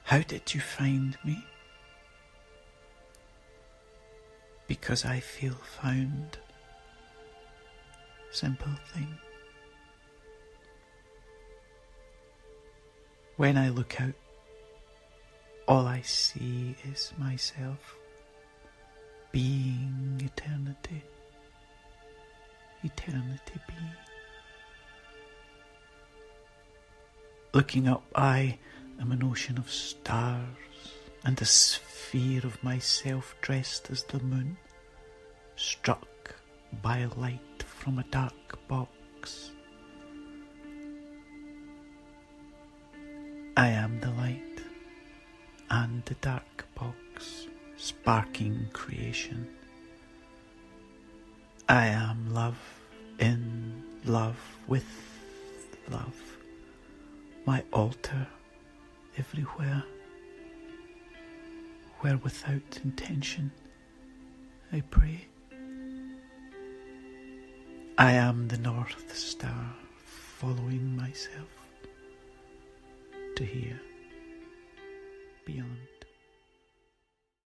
How did you find me? Because I feel found. Simple thing. When I look out, all I see is myself, being eternity, eternity being. Looking up, I am an ocean of stars and a sphere of myself dressed as the moon, struck by a light from a dark box. I am the light and the dark box, sparking creation. I am love in love with love, my altar everywhere, where without intention I pray. I am the North Star, following myself to here, beyond.